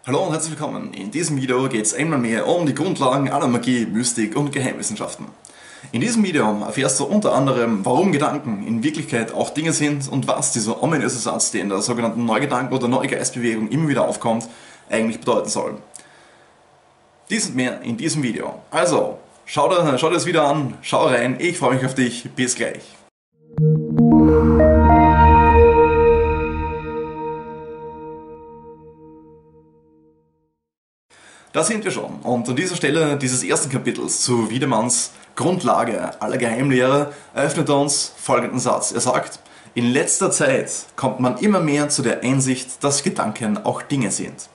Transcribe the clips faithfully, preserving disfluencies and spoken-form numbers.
Hallo und herzlich willkommen. In diesem Video geht es einmal mehr um die Grundlagen aller Magie, Mystik und Geheimwissenschaften. In diesem Video erfährst du unter anderem, warum Gedanken in Wirklichkeit auch Dinge sind und was dieser ominöse Satz, der in der sogenannten Neugedanken- oder Neugeistbewegung immer wieder aufkommt, eigentlich bedeuten soll. Dies und mehr in diesem Video. Also, schau dir, schau dir das wieder an, schau rein, ich freue mich auf dich, bis gleich. Da sind wir schon und an dieser Stelle dieses ersten Kapitels zu Wiedemanns Grundlage aller Geheimlehre eröffnet er uns folgenden Satz. Er sagt, in letzter Zeit kommt man immer mehr zu der Einsicht, dass Gedanken auch Dinge sind.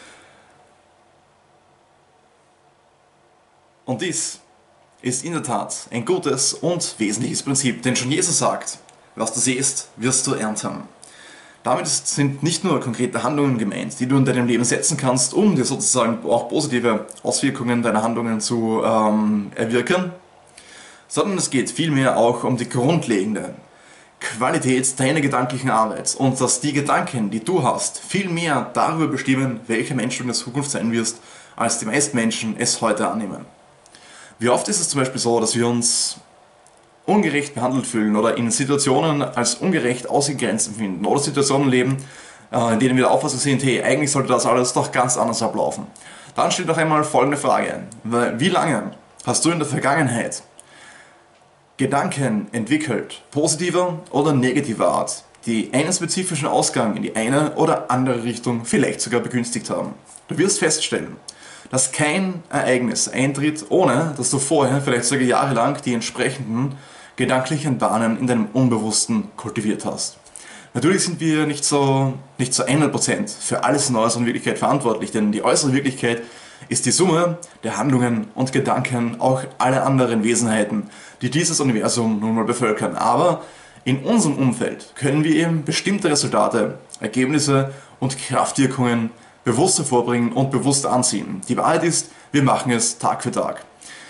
Und dies ist in der Tat ein gutes und wesentliches Prinzip, denn schon Jesus sagt, was du siehst, wirst du ernten. Damit sind nicht nur konkrete Handlungen gemeint, die du in deinem Leben setzen kannst, um dir sozusagen auch positive Auswirkungen deiner Handlungen zu ähm, erwirken, sondern es geht vielmehr auch um die grundlegende Qualität deiner gedanklichen Arbeit und dass die Gedanken, die du hast, viel mehr darüber bestimmen, welcher Mensch du in der Zukunft sein wirst, als die meisten Menschen es heute annehmen. Wie oft ist es zum Beispiel so, dass wir uns ungerecht behandelt fühlen oder in Situationen als ungerecht ausgegrenzt empfinden oder Situationen leben, in denen wir der Auffassung sind, hey, eigentlich sollte das alles doch ganz anders ablaufen. Dann stellt noch einmal folgende Frage. Wie lange hast du in der Vergangenheit Gedanken entwickelt, positiver oder negativer Art, die einen spezifischen Ausgang in die eine oder andere Richtung vielleicht sogar begünstigt haben? Du wirst feststellen, dass kein Ereignis eintritt, ohne dass du vorher, vielleicht sogar jahrelang, die entsprechenden gedanklichen Bahnen in deinem Unbewussten kultiviert hast. Natürlich sind wir nicht so, nicht zu hundert Prozent für alles in der äußeren Wirklichkeit verantwortlich, denn die äußere Wirklichkeit ist die Summe der Handlungen und Gedanken auch aller anderen Wesenheiten, die dieses Universum nun mal bevölkern. Aber in unserem Umfeld können wir eben bestimmte Resultate, Ergebnisse und Kraftwirkungen bewusst hervorbringen und bewusst anziehen. Die Wahrheit ist, wir machen es Tag für Tag.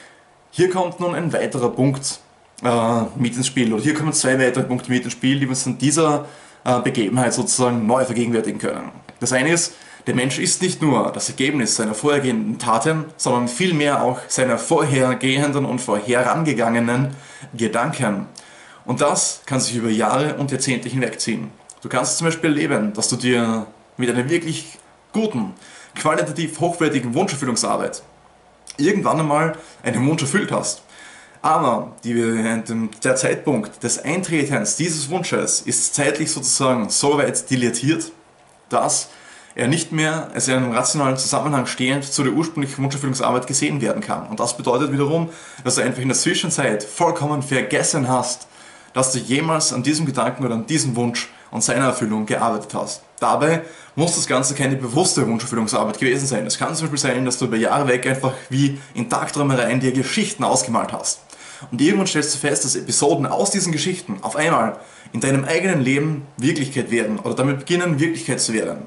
Hier kommt nun ein weiterer Punkt äh, mit ins Spiel, oder hier kommen zwei weitere Punkte mit ins Spiel, die wir uns in dieser äh, Begebenheit sozusagen neu vergegenwärtigen können. Das eine ist, der Mensch ist nicht nur das Ergebnis seiner vorhergehenden Taten, sondern vielmehr auch seiner vorhergehenden und vorherangegangenen Gedanken. Und das kann sich über Jahre und Jahrzehnte hinwegziehen. Du kannst zum Beispiel erleben, dass du dir mit einer wirklich guten, qualitativ hochwertigen Wunscherfüllungsarbeit irgendwann einmal einen Wunsch erfüllt hast. Aber die, der Zeitpunkt des Eintretens dieses Wunsches ist zeitlich sozusagen so weit dilatiert, dass er nicht mehr als in einem rationalen Zusammenhang stehend zu der ursprünglichen Wunscherfüllungsarbeit gesehen werden kann. Und das bedeutet wiederum, dass du einfach in der Zwischenzeit vollkommen vergessen hast, dass du jemals an diesem Gedanken oder an diesem Wunsch und seiner Erfüllung gearbeitet hast. Dabei muss das Ganze keine bewusste Wunscherfüllungsarbeit gewesen sein. Es kann zum Beispiel sein, dass du über Jahre weg einfach wie in Tagträumereien dir Geschichten ausgemalt hast. Und irgendwann stellst du fest, dass Episoden aus diesen Geschichten auf einmal in deinem eigenen Leben Wirklichkeit werden oder damit beginnen, Wirklichkeit zu werden.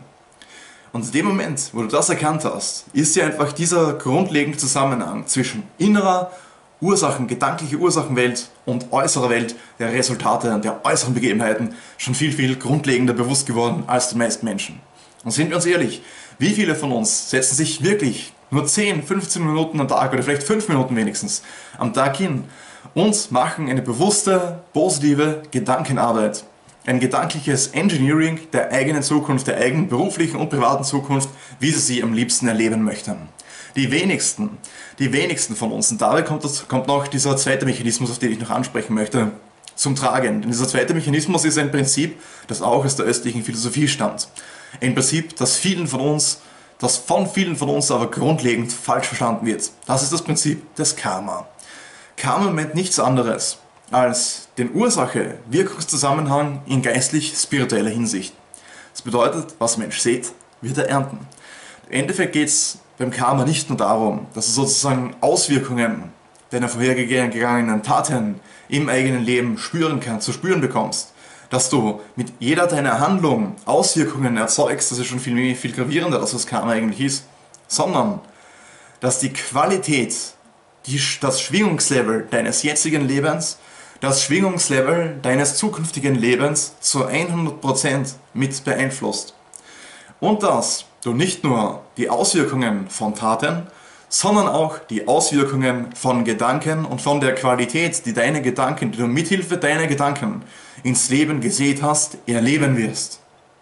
Und in dem Moment, wo du das erkannt hast, ist dir einfach dieser grundlegende Zusammenhang zwischen innerer Ursachen, gedankliche Ursachenwelt und äußerer Welt der Resultate und der äußeren Begebenheiten schon viel, viel grundlegender bewusst geworden als die meisten Menschen. Und sind wir uns ehrlich, wie viele von uns setzen sich wirklich nur zehn, fünfzehn Minuten am Tag oder vielleicht fünf Minuten wenigstens am Tag hin und machen eine bewusste, positive Gedankenarbeit, ein gedankliches Engineering der eigenen Zukunft, der eigenen beruflichen und privaten Zukunft, wie sie sie am liebsten erleben möchten. Die wenigsten, die wenigsten von uns, und dabei kommt, das, kommt noch dieser zweite Mechanismus, auf den ich noch ansprechen möchte, zum Tragen. Denn dieser zweite Mechanismus ist ein Prinzip, das auch aus der östlichen Philosophie stammt. Ein Prinzip, das vielen von uns, das von vielen von uns aber grundlegend falsch verstanden wird. Das ist das Prinzip des Karma. Karma meint nichts anderes als den Ursache-Wirkungszusammenhang in geistlich-spiritueller Hinsicht. Das bedeutet, was Mensch sät, wird er ernten. Im Endeffekt geht es beim Karma nicht nur darum, dass du sozusagen Auswirkungen deiner vorhergegangenen Taten im eigenen Leben spüren kannst, zu spüren bekommst, dass du mit jeder deiner Handlung Auswirkungen erzeugst, das ist schon viel, viel gravierender, das was Karma eigentlich ist, sondern dass die Qualität, die, das Schwingungslevel deines jetzigen Lebens, das Schwingungslevel deines zukünftigen Lebens zu hundert Prozent mit beeinflusst. Und das du nicht nur die Auswirkungen von Taten, sondern auch die Auswirkungen von Gedanken und von der Qualität, die deine Gedanken, die du mithilfe deiner Gedanken ins Leben gesät hast, erleben wirst.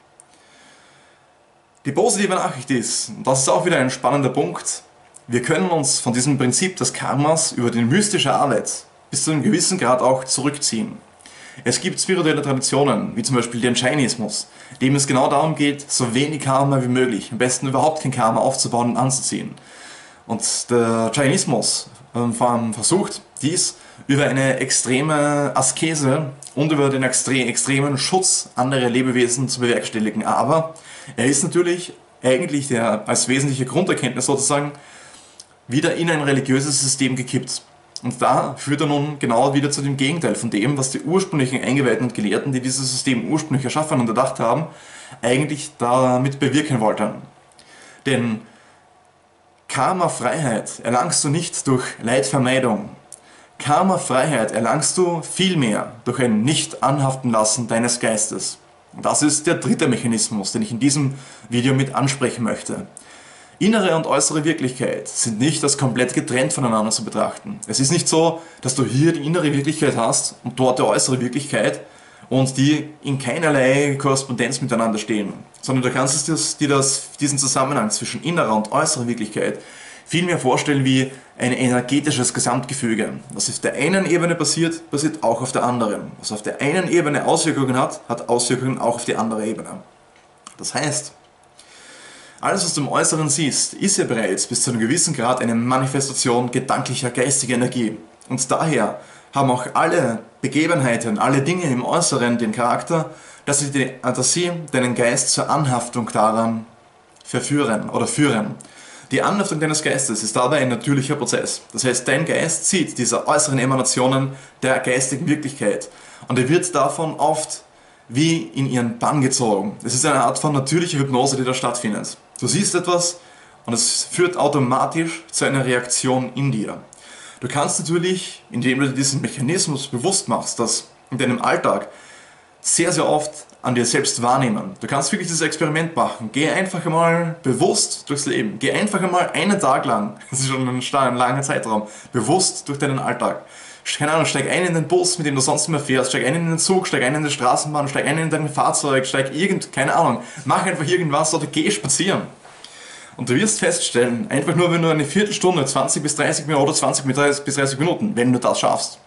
Die positive Nachricht ist, und das ist auch wieder ein spannender Punkt, wir können uns von diesem Prinzip des Karmas über die mystische Arbeit bis zu einem gewissen Grad auch zurückziehen. Es gibt spirituelle Traditionen, wie zum Beispiel den Jainismus, dem es genau darum geht, so wenig Karma wie möglich, am besten überhaupt kein Karma aufzubauen und anzuziehen. Und der Jainismus ähm, versucht dies über eine extreme Askese und über den extre extremen Schutz anderer Lebewesen zu bewerkstelligen. Aber er ist natürlich eigentlich der, als wesentliche Grunderkenntnis sozusagen wieder in ein religiöses System gekippt. Und da führt er nun genau wieder zu dem Gegenteil von dem, was die ursprünglichen Eingeweihten und Gelehrten, die dieses System ursprünglich erschaffen und erdacht haben, eigentlich damit bewirken wollten. Denn Karma-Freiheit erlangst du nicht durch Leidvermeidung. Karma-Freiheit erlangst du vielmehr durch ein Nicht-Anhaften-Lassen deines Geistes. Und das ist der dritte Mechanismus, den ich in diesem Video mit ansprechen möchte. Innere und äußere Wirklichkeit sind nicht als komplett getrennt voneinander zu betrachten. Es ist nicht so, dass du hier die innere Wirklichkeit hast und dort die äußere Wirklichkeit und die in keinerlei Korrespondenz miteinander stehen, sondern du kannst dir das, diesen Zusammenhang zwischen innerer und äußerer Wirklichkeit viel mehr vorstellen wie ein energetisches Gesamtgefüge. Was auf der einen Ebene passiert, passiert auch auf der anderen. Was auf der einen Ebene Auswirkungen hat, hat Auswirkungen auch auf die andere Ebene. Das heißt, alles, was du im Äußeren siehst, ist ja bereits bis zu einem gewissen Grad eine Manifestation gedanklicher, geistiger Energie. Und daher haben auch alle Begebenheiten, alle Dinge im Äußeren den Charakter, dass sie, die, dass sie deinen Geist zur Anhaftung daran verführen oder führen. Die Anhaftung deines Geistes ist dabei ein natürlicher Prozess. Das heißt, dein Geist zieht diese äußeren Emanationen der geistigen Wirklichkeit und er wird davon oft wie in ihren Bann gezogen. Es ist eine Art von natürlicher Hypnose, die da stattfindet. Du siehst etwas und es führt automatisch zu einer Reaktion in dir. Du kannst natürlich, indem du dir diesen Mechanismus bewusst machst, das in deinem Alltag sehr, sehr oft an dir selbst wahrnehmen. Du kannst wirklich dieses Experiment machen. Geh einfach einmal bewusst durchs Leben. Geh einfach einmal einen Tag lang, das ist schon ein, ein langer Zeitraum, bewusst durch deinen Alltag. Keine Ahnung, steig ein in den Bus, mit dem du sonst immer fährst, steig ein in den Zug, steig ein in die Straßenbahn, steig ein in dein Fahrzeug, steig irgend, keine Ahnung, mach einfach irgendwas oder geh spazieren. Und du wirst feststellen, einfach nur wenn du eine Viertelstunde, zwanzig bis dreißig Minuten oder zwanzig bis dreißig Minuten, wenn du das schaffst,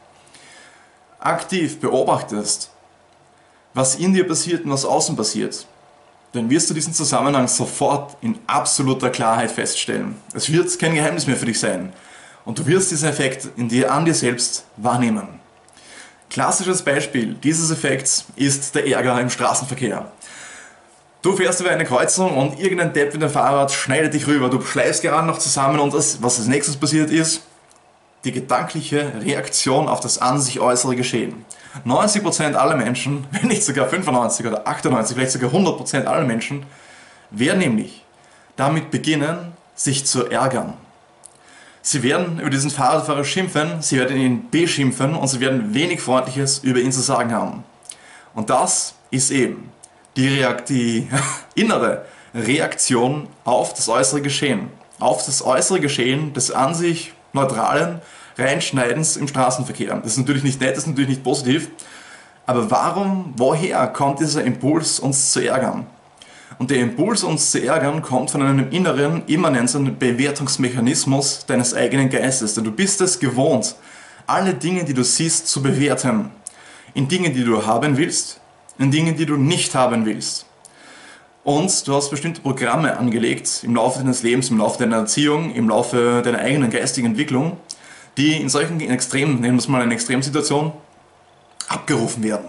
aktiv beobachtest, was in dir passiert und was außen passiert, dann wirst du diesen Zusammenhang sofort in absoluter Klarheit feststellen. Es wird kein Geheimnis mehr für dich sein. Und du wirst diesen Effekt in dir, an dir selbst wahrnehmen. Klassisches Beispiel dieses Effekts ist der Ärger im Straßenverkehr. Du fährst über eine Kreuzung und irgendein Depp mit dem Fahrrad schneidet dich rüber. Du schleifst gerade noch zusammen und das, was als nächstes passiert ist, die gedankliche Reaktion auf das an sich äußere Geschehen. neunzig Prozent aller Menschen, wenn nicht sogar fünfundneunzig oder achtundneunzig, vielleicht sogar hundert Prozent aller Menschen, werden nämlich damit beginnen, sich zu ärgern. Sie werden über diesen Fahrradfahrer schimpfen, sie werden ihn beschimpfen und sie werden wenig Freundliches über ihn zu sagen haben. Und das ist eben die, Reakt die innere Reaktion auf das äußere Geschehen. Auf das äußere Geschehen des an sich neutralen Reinschneidens im Straßenverkehr. Das ist natürlich nicht nett, das ist natürlich nicht positiv. Aber warum, woher kommt dieser Impuls, uns zu ärgern? Und der Impuls, uns zu ärgern, kommt von einem inneren, immanenten Bewertungsmechanismus deines eigenen Geistes. Denn du bist es gewohnt, alle Dinge, die du siehst, zu bewerten. In Dingen, die du haben willst, in Dingen, die du nicht haben willst. Und du hast bestimmte Programme angelegt im Laufe deines Lebens, im Laufe deiner Erziehung, im Laufe deiner eigenen geistigen Entwicklung, die in solchen Extremen, nehmen wir es mal eine Extremsituation, abgerufen werden.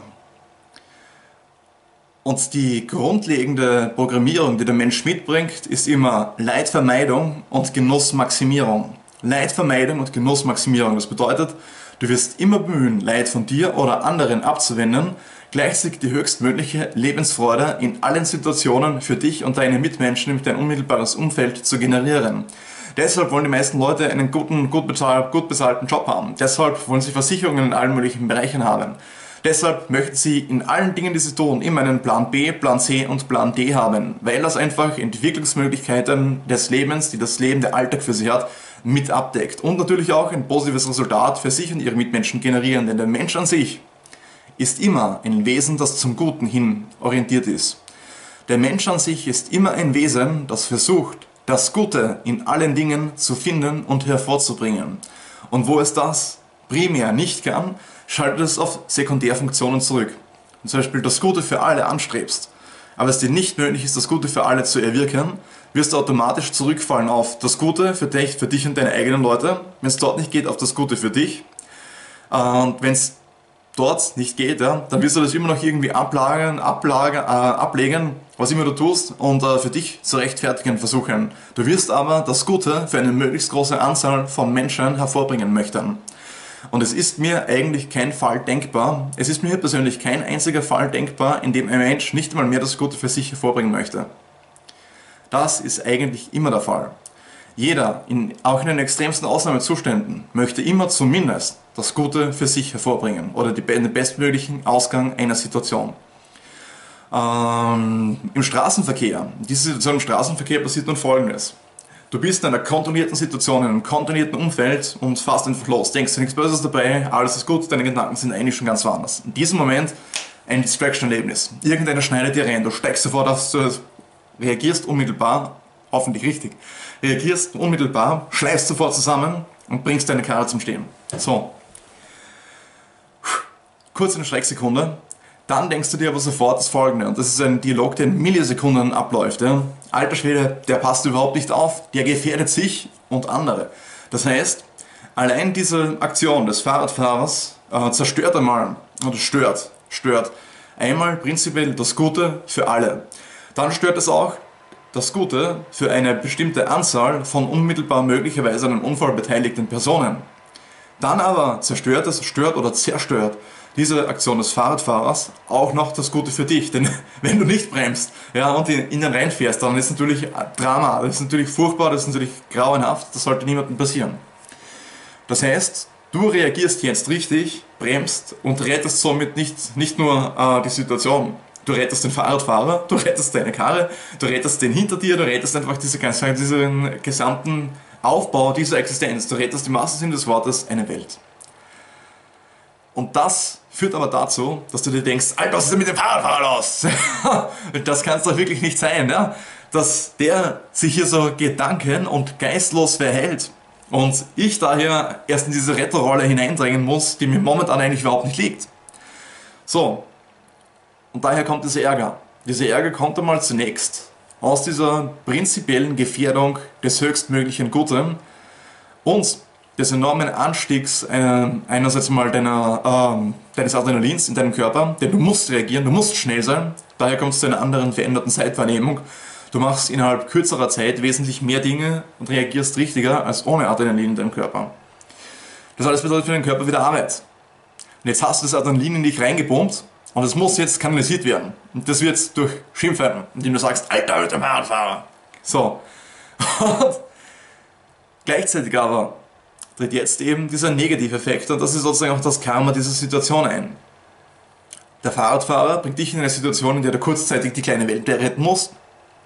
Und die grundlegende Programmierung, die der Mensch mitbringt, ist immer Leidvermeidung und Genussmaximierung. Leidvermeidung und Genussmaximierung. Das bedeutet, du wirst immer bemühen, Leid von dir oder anderen abzuwenden, gleichzeitig die höchstmögliche Lebensfreude in allen Situationen für dich und deine Mitmenschen, nämlich dein unmittelbares Umfeld, zu generieren. Deshalb wollen die meisten Leute einen guten, gut, bezahl gut bezahlten Job haben. Deshalb wollen sie Versicherungen in allen möglichen Bereichen haben. Deshalb möchten sie in allen Dingen, die sie tun, immer einen Plan B, Plan C und Plan D haben, weil das einfach Entwicklungsmöglichkeiten des Lebens, die das Leben, der Alltag für sie hat, mit abdeckt. Und natürlich auch ein positives Resultat für sich und ihre Mitmenschen generieren, denn der Mensch an sich ist immer ein Wesen, das zum Guten hin orientiert ist. Der Mensch an sich ist immer ein Wesen, das versucht, das Gute in allen Dingen zu finden und hervorzubringen. Und wo es das primär nicht kann, schaltet es auf Sekundärfunktionen zurück. Wenn du zum Beispiel das Gute für alle anstrebst, aber es dir nicht möglich ist, das Gute für alle zu erwirken, wirst du automatisch zurückfallen auf das Gute für dich, für dich und deine eigenen Leute. Wenn es dort nicht geht, auf das Gute für dich. Und wenn es dort nicht geht, ja, dann wirst du das immer noch irgendwie ablagern, ablagern, äh, ablegen, was immer du tust, und äh, für dich zu rechtfertigen versuchen. Du wirst aber das Gute für eine möglichst große Anzahl von Menschen hervorbringen möchten. Und es ist mir eigentlich kein Fall denkbar, es ist mir persönlich kein einziger Fall denkbar, in dem ein Mensch nicht einmal mehr das Gute für sich hervorbringen möchte. Das ist eigentlich immer der Fall. Jeder, in, auch in den extremsten Ausnahmezuständen, möchte immer zumindest das Gute für sich hervorbringen oder die, den bestmöglichen Ausgang einer Situation. Ähm, Im Straßenverkehr, diese Situation im Straßenverkehr passiert nun Folgendes. Du bist in einer kontrollierten Situation, in einem kontrollierten Umfeld und fährst einfach los. Denkst du nichts Böses dabei, alles ist gut, deine Gedanken sind eigentlich schon ganz woanders. In diesem Moment ein Distraction-Erlebnis. Irgendeiner schneidet dir rein, du steigst sofort auf, du reagierst unmittelbar, hoffentlich richtig, reagierst unmittelbar, schleifst sofort zusammen und bringst deine Karre zum Stehen. So. Kurz eine Schrecksekunde. Dann denkst du dir aber sofort das Folgende, und das ist ein Dialog, der in Millisekunden abläuft. Ja? Alter Schwede, der passt überhaupt nicht auf, der gefährdet sich und andere. Das heißt, allein diese Aktion des Fahrradfahrers äh, zerstört einmal, oder stört, stört einmal prinzipiell das Gute für alle. Dann stört es auch das Gute für eine bestimmte Anzahl von unmittelbar möglicherweise an einem Unfall beteiligten Personen. Dann aber zerstört es, stört oder zerstört diese Aktion des Fahrradfahrers auch noch das Gute für dich. Denn wenn du nicht bremst, ja, und in, in den reinfährst, dann ist natürlich Drama, das ist natürlich furchtbar, das ist natürlich grauenhaft, das sollte niemandem passieren. Das heißt, du reagierst jetzt richtig, bremst und rettest somit nicht, nicht nur äh, die Situation. Du rettest den Fahrradfahrer, du rettest deine Karre, du rettest den hinter dir, du rettest einfach diese, diesen gesamten Aufbau dieser Existenz, du rettest im wahrsten Sinne des Wortes eine Welt. Und das führt aber dazu, dass du dir denkst, Alter, was ist denn mit dem Fahrradfahrer los? Das kann es doch wirklich nicht sein, ja? Dass der sich hier so gedanken- und geistlos verhält und ich daher erst in diese Retterrolle hineindrängen muss, die mir momentan eigentlich überhaupt nicht liegt. So, und daher kommt dieser Ärger. Dieser Ärger kommt einmal zunächst aus dieser prinzipiellen Gefährdung des höchstmöglichen Guten und des enormen Anstiegs äh, einerseits mal deiner, äh, deines Adrenalins in deinem Körper, denn du musst reagieren, du musst schnell sein, daher kommt es zu einer anderen veränderten Zeitwahrnehmung. Du machst innerhalb kürzerer Zeit wesentlich mehr Dinge und reagierst richtiger als ohne Adrenalin in deinem Körper. Das alles bedeutet für den Körper wieder Arbeit. Und jetzt hast du das Adrenalin in dich reingebombt und es muss jetzt kanalisiert werden. Und das wird durch Schimpfen, indem du sagst, Alter, mit dem Fahrradfahrer. So. Und gleichzeitig aber tritt jetzt eben dieser Negativeffekt, und das ist sozusagen auch das Karma dieser Situation ein. Der Fahrradfahrer bringt dich in eine Situation, in der du kurzzeitig die kleine Welt retten musst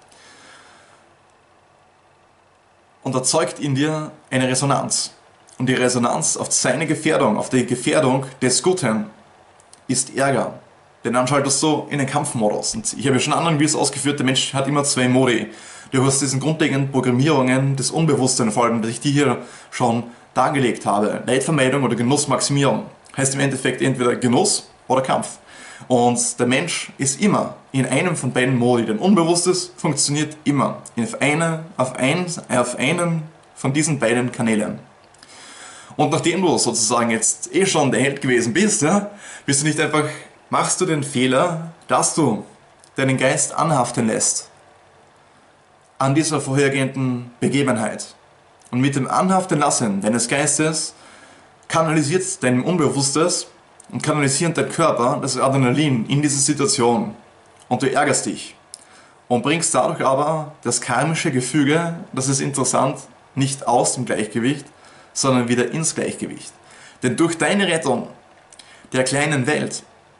und erzeugt in dir eine Resonanz. Und die Resonanz auf seine Gefährdung, auf die Gefährdung des Guten ist Ärger. Denn dann schaltest du in den Kampfmodus. Und ich habe ja schon anderen Videos ausgeführt, der Mensch hat immer zwei Modi. Du hast diesen grundlegenden Programmierungen des Unbewussten, vor allem, dass ich die hier schon dargelegt habe. Leidvermeidung oder Genussmaximierung. Heißt im Endeffekt entweder Genuss oder Kampf. Und der Mensch ist immer in einem von beiden Modi. Denn Unbewusstes funktioniert immer auf, eine, auf, ein, auf einen von diesen beiden Kanälen. Und nachdem du sozusagen jetzt eh schon der Held gewesen bist, ja, bist du nicht einfach, machst du den Fehler, dass du deinen Geist anhaften lässt an dieser vorhergehenden Begebenheit. Und mit dem Anhaften lassen deines Geistes kanalisiert dein Unbewusstes und kanalisiert dein Körper das Adrenalin in diese Situation. Und du ärgerst dich und bringst dadurch aber das karmische Gefüge, das ist interessant, nicht aus dem Gleichgewicht, sondern wieder ins Gleichgewicht. Denn durch deine Rettung der kleinen Welt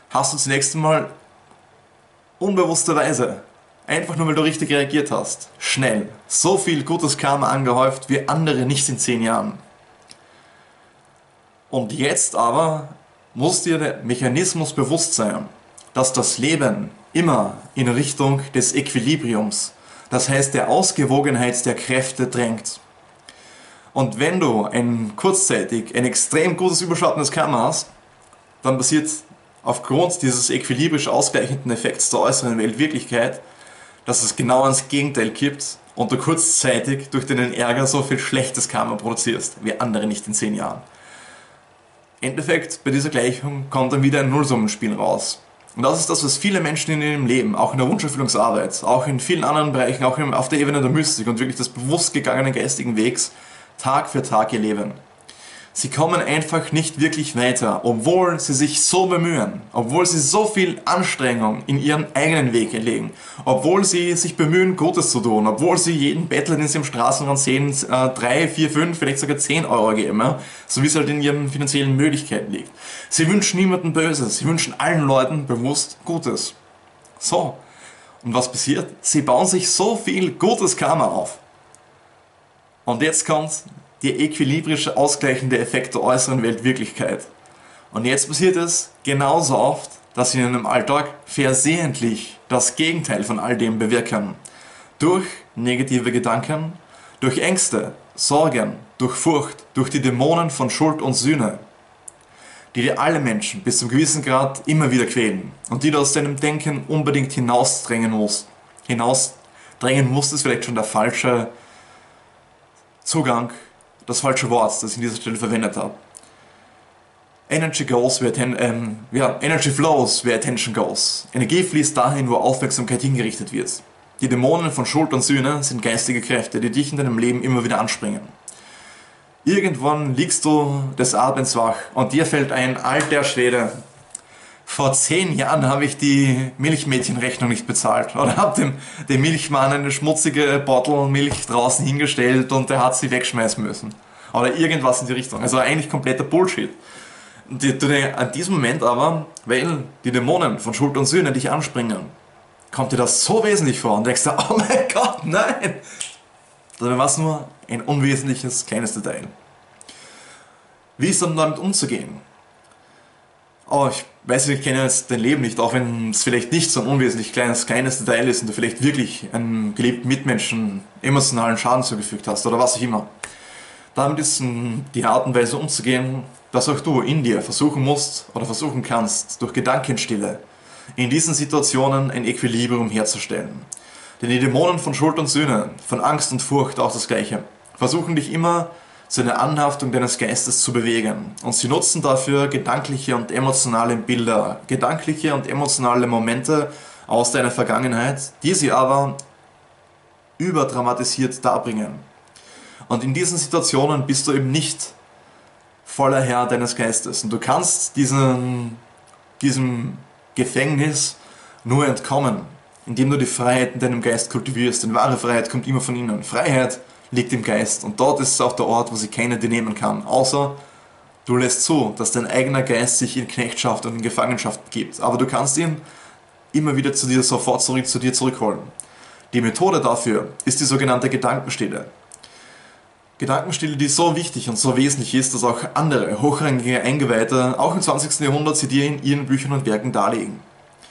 hast du zunächst einmal unbewussterweise, einfach nur weil du richtig reagiert hast, schnell so viel gutes Karma angehäuft wie andere nicht in zehn Jahren. Und jetzt aber muss dir der Mechanismus bewusst sein, dass das Leben immer in Richtung des Equilibriums, das heißt der Ausgewogenheit der Kräfte drängt. Und wenn du ein kurzzeitig ein extrem gutes überschattendes Karma hast, dann passiert aufgrund dieses equilibrisch ausgleichenden Effekts der äußeren Weltwirklichkeit, dass es genau ans Gegenteil kippt und du kurzzeitig durch deinen Ärger so viel schlechtes Karma produzierst, wie andere nicht in zehn Jahren. Endeffekt, bei dieser Gleichung kommt dann wieder ein Nullsummenspiel raus. Und das ist das, was viele Menschen in ihrem Leben, auch in der Wunscherfüllungsarbeit, auch in vielen anderen Bereichen, auch auf der Ebene der Mystik und wirklich des bewusst gegangenen geistigen Wegs, Tag für Tag erleben. Sie kommen einfach nicht wirklich weiter, obwohl sie sich so bemühen, obwohl sie so viel Anstrengung in ihren eigenen Weg legen, obwohl sie sich bemühen, Gutes zu tun, obwohl sie jeden Bettler, den sie im Straßenrand sehen, drei, vier, fünf, vielleicht sogar zehn Euro geben, ja? So wie es halt in ihren finanziellen Möglichkeiten liegt. Sie wünschen niemandem Böses, sie wünschen allen Leuten bewusst Gutes. So, und was passiert? Sie bauen sich so viel gutes Karma auf. Und jetzt kommt der equilibrische, ausgleichende Effekt der äußeren Weltwirklichkeit. Und jetzt passiert es genauso oft, dass sie in einem Alltag versehentlich das Gegenteil von all dem bewirken. Durch negative Gedanken, durch Ängste, Sorgen, durch Furcht, durch die Dämonen von Schuld und Sühne, die dir alle Menschen bis zum gewissen Grad immer wieder quälen und die du aus deinem Denken unbedingt hinausdrängen musst. Hinausdrängen musst ist vielleicht schon der falsche Zugang, das falsche Wort, das ich an dieser Stelle verwendet habe. Energy goes where atten ähm, ja, Energy flows where attention goes. Energie fließt dahin, wo Aufmerksamkeit hingerichtet wird. Die Dämonen von Schuld und Sühne sind geistige Kräfte, die dich in deinem Leben immer wieder anspringen. Irgendwann liegst du des Abends wach und dir fällt ein, alter Schwede, vor zehn Jahren habe ich die Milchmädchenrechnung nicht bezahlt oder habe dem, dem Milchmann eine schmutzige Bottle Milch draußen hingestellt und der hat sie wegschmeißen müssen. Oder irgendwas in die Richtung. Also eigentlich kompletter Bullshit. Und die, die, an diesem Moment aber, weil die Dämonen von Schuld und Sühne dich anspringen, kommt dir das so wesentlich vor und denkst dir, oh mein Gott, nein! Dabei war es nur ein unwesentliches kleines Detail. Wie ist dann damit umzugehen? Oh, ich weiß nicht, ich kenne jetzt dein Leben nicht, auch wenn es vielleicht nicht so ein unwesentlich kleines, kleines Detail ist und du vielleicht wirklich einem geliebten Mitmenschen emotionalen Schaden zugefügt hast oder was auch immer. Damit ist die Art und Weise umzugehen, dass auch du in dir versuchen musst oder versuchen kannst, durch Gedankenstille in diesen Situationen ein Equilibrium herzustellen. Denn die Dämonen von Schuld und Sühne, von Angst und Furcht auch das Gleiche, versuchen dich immer zu einer Anhaftung deines Geistes zu bewegen. Und sie nutzen dafür gedankliche und emotionale Bilder, gedankliche und emotionale Momente aus deiner Vergangenheit, die sie aber überdramatisiert darbringen. Und in diesen Situationen bist du eben nicht voller Herr deines Geistes. Und du kannst diesen, diesem Gefängnis nur entkommen, indem du die Freiheit in deinem Geist kultivierst. Denn wahre Freiheit kommt immer von innen. Freiheit liegt im Geist und dort ist es auch der Ort, wo sie keiner dir nehmen kann, außer du lässt zu, dass dein eigener Geist sich in Knechtschaft und in Gefangenschaft gibt. Aber du kannst ihn immer wieder zu dir, sofort zurück zu dir zurückholen. Die Methode dafür ist die sogenannte Gedankenstille. Gedankenstille, die so wichtig und so wesentlich ist, dass auch andere hochrangige Eingeweihte, auch im zwanzigsten Jahrhundert, sie dir in ihren Büchern und Werken darlegen.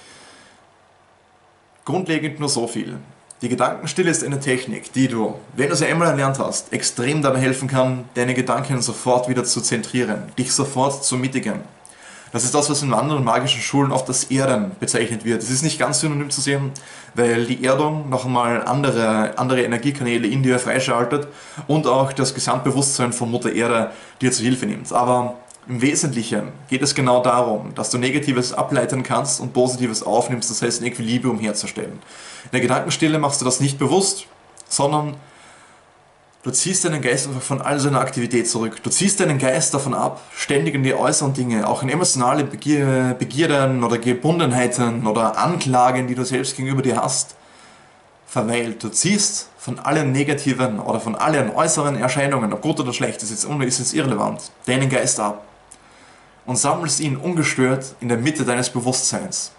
Grundlegend nur so viel. Die Gedankenstille ist eine Technik, die du, wenn du sie einmal erlernt hast, extrem dabei helfen kann, deine Gedanken sofort wieder zu zentrieren, dich sofort zu mittigen. Das ist das, was in anderen magischen Schulen oft als Erden bezeichnet wird. Es ist nicht ganz synonym zu sehen, weil die Erdung noch einmal andere, andere Energiekanäle in dir freischaltet und auch das Gesamtbewusstsein von Mutter Erde dir zu Hilfe nimmt. Aber im Wesentlichen geht es genau darum, dass du Negatives ableiten kannst und Positives aufnimmst, das heißt ein Equilibrium herzustellen. In der Gedankenstille machst du das nicht bewusst, sondern du ziehst deinen Geist einfach von all seiner Aktivität zurück. Du ziehst deinen Geist davon ab, ständig in die äußeren Dinge, auch in emotionale Begier Begierden oder Gebundenheiten oder Anklagen, die du selbst gegenüber dir hast, verweilt. Du ziehst von allen negativen oder von allen äußeren Erscheinungen, ob gut oder schlecht, ist jetzt, ist jetzt irrelevant, deinen Geist ab. und sammelst ihn ungestört in der Mitte deines Bewusstseins.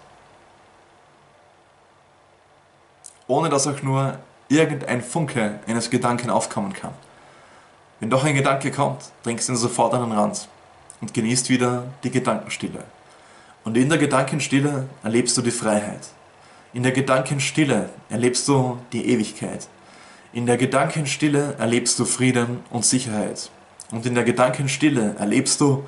Ohne dass auch nur irgendein Funke eines Gedanken aufkommen kann. Wenn doch ein Gedanke kommt, drängst du ihn sofort an den Rand und genießt wieder die Gedankenstille. Und in der Gedankenstille erlebst du die Freiheit. In der Gedankenstille erlebst du die Ewigkeit. In der Gedankenstille erlebst du Frieden und Sicherheit. Und in der Gedankenstille erlebst du,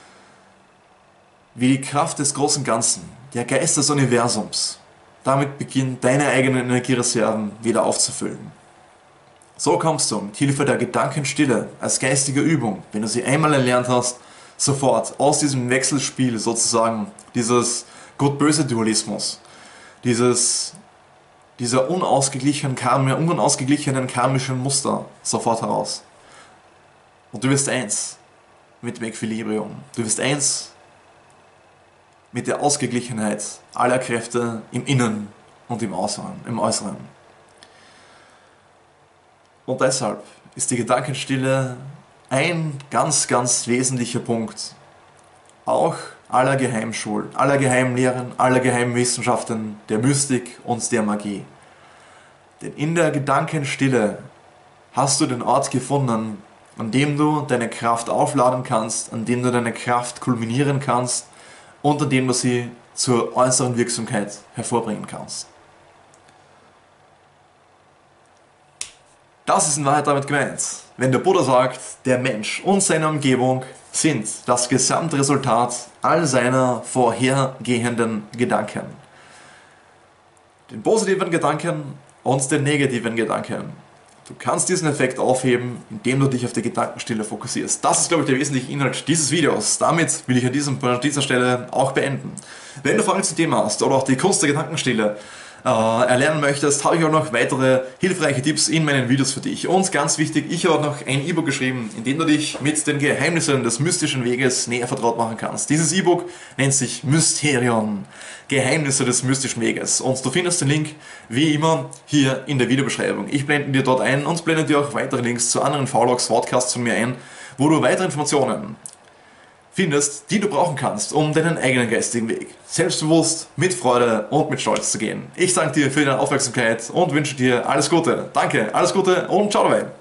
wie die Kraft des großen Ganzen, der Geist des Universums, damit beginnt, deine eigenen Energiereserven wieder aufzufüllen. So kommst du mit Hilfe der Gedankenstille als geistige Übung, wenn du sie einmal erlernt hast, sofort aus diesem Wechselspiel sozusagen, dieses Gut-Böse-Dualismus, dieses, dieser unausgeglichenen, unausgeglichenen karmischen Muster sofort heraus. Und du wirst eins mit dem Equilibrium. Du wirst eins mit der Ausgeglichenheit aller Kräfte im Innen und im Äußeren. Im Äußeren. Und deshalb ist die Gedankenstille ein ganz, ganz wesentlicher Punkt, auch aller Geheimschulen, aller Geheimlehren, aller Geheimwissenschaften, der Mystik und der Magie. Denn in der Gedankenstille hast du den Ort gefunden, an dem du deine Kraft aufladen kannst, an dem du deine Kraft kulminieren kannst und an dem du sie zur äußeren Wirksamkeit hervorbringen kannst. Das ist in Wahrheit damit gemeint, wenn der Buddha sagt, der Mensch und seine Umgebung sind das Gesamtresultat all seiner vorhergehenden Gedanken. Den positiven Gedanken und den negativen Gedanken. Du kannst diesen Effekt aufheben, indem du dich auf die Gedankenstille fokussierst. Das ist, glaube ich, der wesentliche Inhalt dieses Videos. Damit will ich an, diesem, an dieser Stelle auch beenden. Wenn du Fragen zum Thema hast oder auch die Kunst der Gedankenstille äh, erlernen möchtest, habe ich auch noch weitere hilfreiche Tipps in meinen Videos für dich. Und ganz wichtig, ich habe auch noch ein E-Book geschrieben, in dem du dich mit den Geheimnissen des mystischen Weges näher vertraut machen kannst. Dieses E-Book nennt sich Mysterion, Geheimnisse des mystischen Weges. Und du findest den Link wie immer hier in der Videobeschreibung. Ich blende dir dort ein und blende dir auch weitere Links zu anderen V-Logs, Podcasts von mir ein, wo du weitere Informationen findest, die du brauchen kannst, um deinen eigenen geistigen Weg selbstbewusst, mit Freude und mit Stolz zu gehen. Ich danke dir für deine Aufmerksamkeit und wünsche dir alles Gute. Danke, alles Gute und ciao dabei.